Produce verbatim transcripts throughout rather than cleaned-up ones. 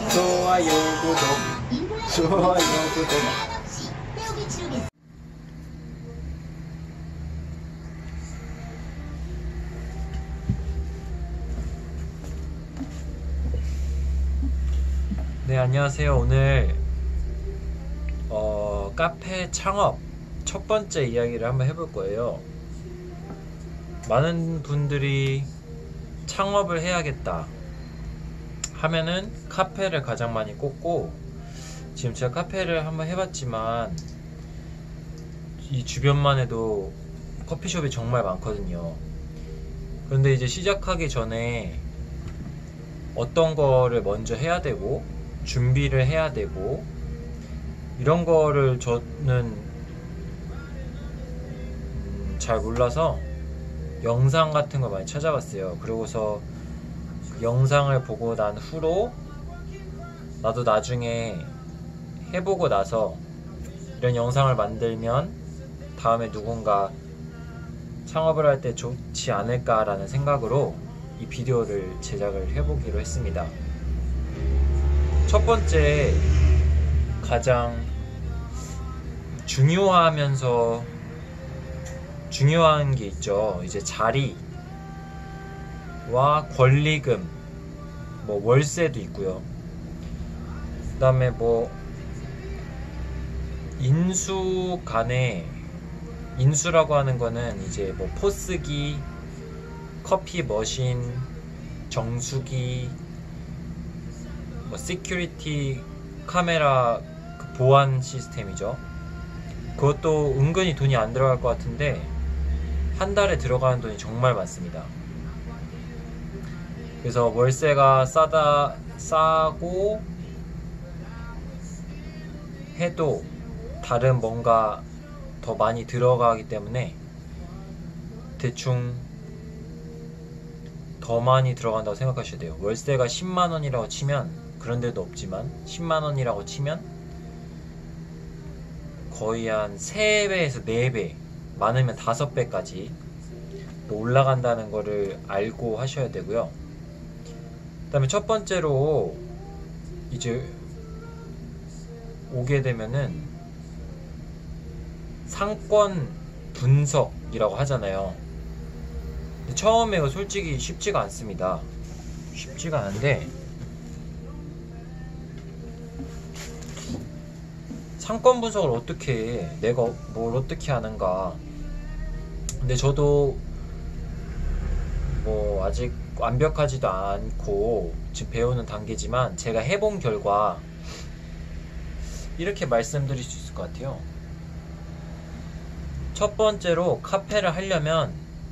좋아요, 구독. 좋아요, 구독. 네, 안녕하세요. 오늘 어, 카페 창업 첫 번째 이야기를 한번 해볼 거예요. 많은 분들이 창업을 해야겠다 하면은 카페를 가장 많이 꼽고, 지금 제가 카페를 한번 해봤지만 이 주변만 해도 커피숍이 정말 많거든요. 그런데 이제 시작하기 전에 어떤 거를 먼저 해야 되고 준비를 해야 되고 이런 거를 저는 음, 잘 몰라서 영상 같은 거 많이 찾아봤어요. 그러고서 그 영상을 보고 난 후로 나도 나중에 해보고 나서 이런 영상을 만들면 다음에 누군가 창업을 할 때 좋지 않을까라는 생각으로 이 비디오를 제작을 해보기로 했습니다. 첫 번째, 가장 중요하면서 중요한 게 있죠. 이제 자리와 권리금, 뭐 월세도 있고요. 그 다음에 뭐 인수 간에, 인수라고 하는 거는 이제 뭐 포스기, 커피 머신, 정수기, 뭐 시큐리티 카메라 그 보안 시스템이죠. 그것도 은근히 돈이 안 들어갈 것 같은데 한 달에 들어가는 돈이 정말 많습니다. 그래서 월세가 싸다 싸고 해도 다른 뭔가 더 많이 들어가기 때문에 대충 더 많이 들어간다고 생각하셔야 돼요. 월세가 십만 원이라고 치면, 그런 데도 없지만 십만 원이라고 치면 거의 한 세 배에서 네 배, 많으면 다섯 배까지 올라간다는 거를 알고 하셔야 되고요. 그 다음에 첫 번째로 이제 오게 되면은 상권 분석이라고 하잖아요. 근데 처음에 이거 솔직히 쉽지가 않습니다. 쉽지가 않은데 상권 분석을 어떻게 해? 내가 뭘 어떻게 하는가? 근데 저도 뭐 아직 완벽하지도 않고 지금 배우는 단계지만 제가 해본 결과 이렇게 말씀드릴 수 있을 것 같아요. 첫 번째로 카페를 하려면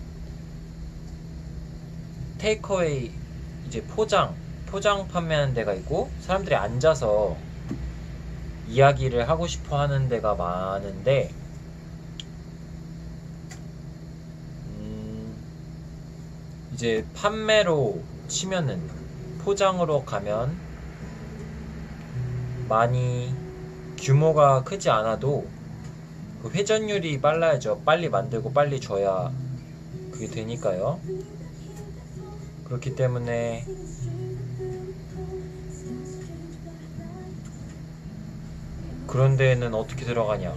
테이크어웨이, 이제 포장, 포장 판매하는 데가 있고 사람들이 앉아서 이야기를 하고 싶어 하는 데가 많은데, 음, 이제 판매로 치면은, 포장으로 가면 많이 규모가 크지 않아도 그 회전율이 빨라야죠. 빨리 만들고 빨리 줘야 그게 되니까요. 그렇기 때문에 그런 데는 어떻게 들어가냐?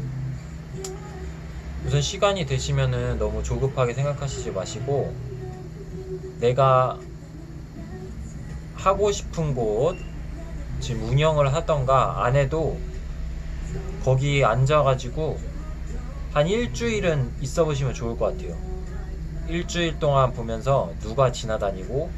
우선 시간이 되시면은 너무 조급하게 생각하시지 마시고, 내가 하고 싶은 곳, 지금 운영을 하던가 안 해도 거기 앉아가지고 한 일주일은 있어 보시면 좋을 것 같아요. 일주일 동안 보면서 누가 지나다니고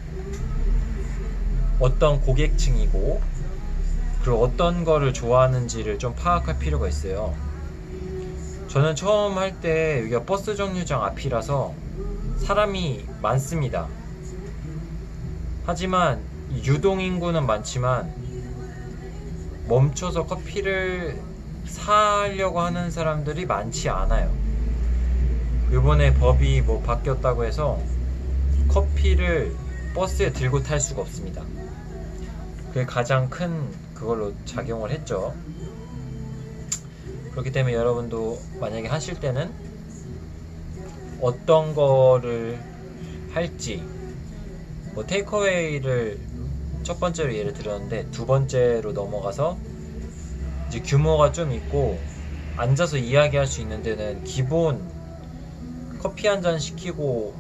어떤 고객층이고 그리고 어떤 거를 좋아하는지를 좀 파악할 필요가 있어요. 저는 처음 할 때 여기가 버스 정류장 앞이라서 사람이 많습니다. 하지만 유동인구는 많지만 멈춰서 커피를 사려고 하는 사람들이 많지 않아요. 이번에 법이 뭐 바뀌었다고 해서 커피를 버스에 들고 탈 수가 없습니다. 그게 가장 큰 그걸로 작용을 했죠. 그렇기 때문에 여러분도 만약에 하실 때는 어떤 거를 할지, 뭐 테이크어웨이를 첫 번째로 예를 들었는데 두 번째로 넘어가서 이제 규모가 좀 있고 앉아서 이야기할 수 있는 데는 기본 커피 한 잔 시키고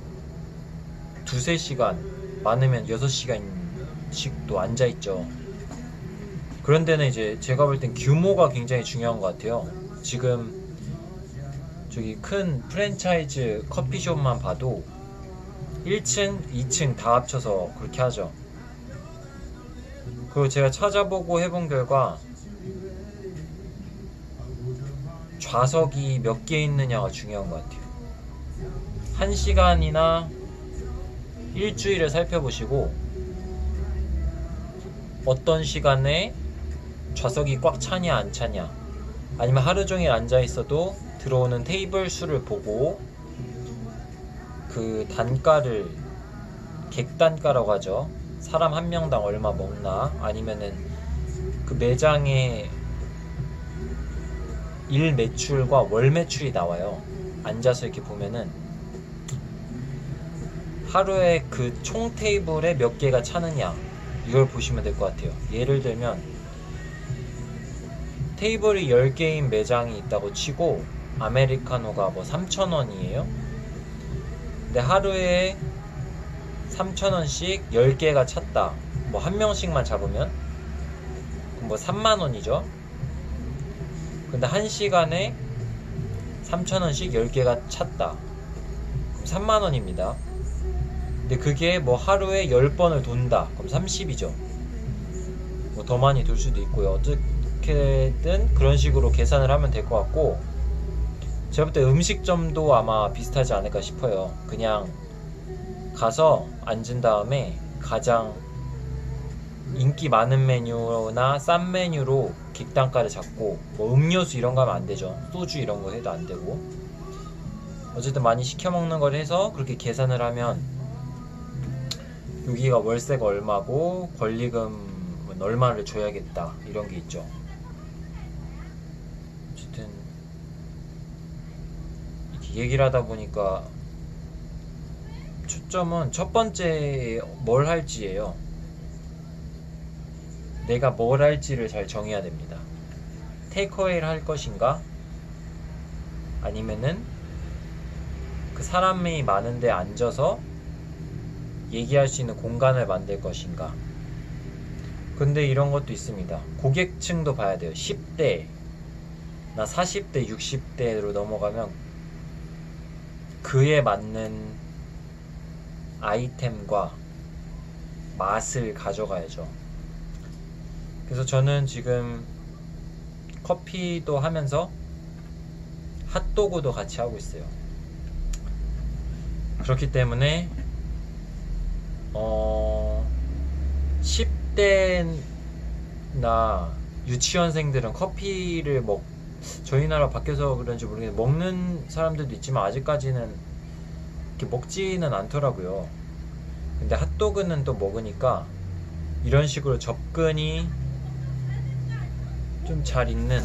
두세 시간, 많으면 여섯 시간씩도 앉아있죠. 그런 데는 이제 제가 볼 땐 규모가 굉장히 중요한 것 같아요. 지금 저기 큰 프랜차이즈 커피숍만 봐도 일 층, 이 층 다 합쳐서 그렇게 하죠. 그리고 제가 찾아보고 해본 결과 좌석이 몇 개 있느냐가 중요한 것 같아요. 한 시간이나 일주일을 살펴보시고 어떤 시간에 좌석이 꽉 차냐 안 차냐, 아니면 하루 종일 앉아 있어도 들어오는 테이블 수를 보고 그 단가를 객단가라고 하죠. 사람 한 명당 얼마 먹나, 아니면은 그 매장의 일 매출과 월 매출이 나와요. 앉아서 이렇게 보면은 하루에 그 총 테이블에 몇 개가 차느냐, 이걸 보시면 될 것 같아요. 예를 들면 테이블이 열 개인 매장이 있다고 치고 아메리카노가 뭐 삼천 원이에요. 근데 하루에 삼천 원씩 열 개가 찼다. 뭐 한 명씩만 잡으면 그럼 뭐 삼만 원이죠. 근데 한 시간에 삼천 원씩 열 개가 찼다. 그럼 삼만 원입니다. 근데 그게 뭐 하루에 열 번을 돈다. 그럼 삼십이죠. 뭐 더 많이 돌 수도 있고요. 어떻게든 그런 식으로 계산을 하면 될 것 같고, 제가 볼 때 음식점도 아마 비슷하지 않을까 싶어요. 그냥 가서 앉은 다음에 가장 인기 많은 메뉴나 싼 메뉴로 객단가를 잡고, 뭐 음료수 이런 거 하면 안 되죠. 소주 이런 거 해도 안 되고, 어쨌든 많이 시켜 먹는 걸 해서 그렇게 계산을 하면 여기가 월세가 얼마고 권리금은 얼마를 줘야겠다, 이런 게 있죠. 어쨌든 이렇게 얘기를 하다 보니까 초점은 첫 번째 뭘 할지예요. 내가 뭘 할지를 잘 정해야 됩니다. 테이크어웨이를 할 것인가, 아니면은 그 사람이 많은데 앉아서 얘기할 수 있는 공간을 만들 것인가. 근데 이런 것도 있습니다. 고객층도 봐야 돼요. 십 대나 사십 대, 육십 대로 넘어가면 그에 맞는 아이템과 맛을 가져가야죠. 그래서 저는 지금 커피도 하면서 핫도그도 같이 하고 있어요. 그렇기 때문에 어, 십 대나 유치원생들은 커피를 먹, 저희 나라 바뀌어서 그런지 모르겠는데 먹는 사람들도 있지만 아직까지는 이렇게 먹지는 않더라고요. 근데 핫도그는 또 먹으니까 이런 식으로 접근이 좀 잘 있는.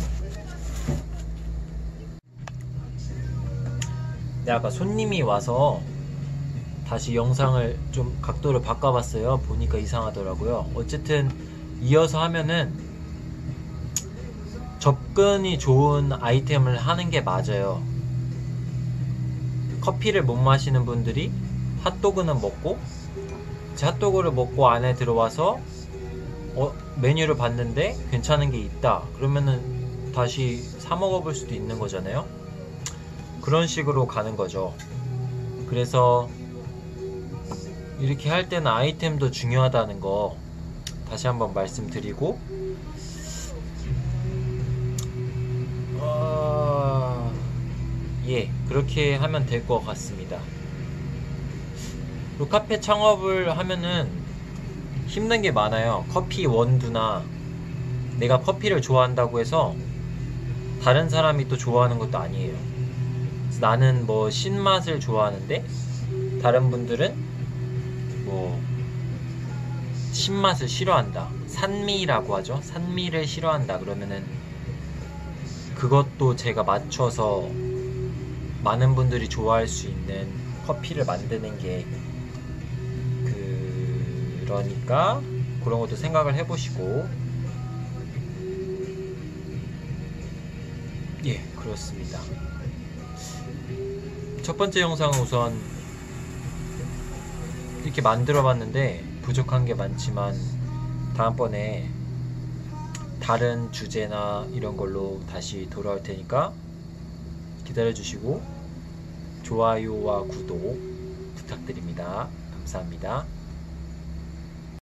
근데 아까 손님이 와서 다시 영상을 좀 각도를 바꿔봤어요. 보니까 이상하더라고요. 어쨌든 이어서 하면은 접근이 좋은 아이템을 하는 게 맞아요. 커피를 못 마시는 분들이 핫도그는 먹고, 핫도그를 먹고 안에 들어와서 어, 메뉴를 봤는데 괜찮은 게 있다. 그러면은 다시 사 먹어볼 수도 있는 거잖아요. 그런 식으로 가는 거죠. 그래서 이렇게 할 때는 아이템도 중요하다는 거 다시 한번 말씀드리고, 어... 예, 그렇게 하면 될 것 같습니다. 그리고 카페 창업을 하면은 힘든 게 많아요. 커피 원두나 내가 커피를 좋아한다고 해서 다른 사람이 또 좋아하는 것도 아니에요. 나는 뭐 신맛을 좋아하는데 다른 분들은 뭐 신맛을 싫어한다, 산미라고 하죠. 산미를 싫어한다. 그러면은 그것도 제가 맞춰서 많은 분들이 좋아할 수 있는 커피를 만드는 게, 그러니까 그런 것도 생각을 해보시고. 예, 그렇습니다. 첫 번째 영상은 우선 이렇게 만들어 봤는데 부족한 게 많지만 다음번에 다른 주제나 이런 걸로 다시 돌아올 테니까 기다려 주시고 좋아요와 구독 부탁드립니다. 감사합니다.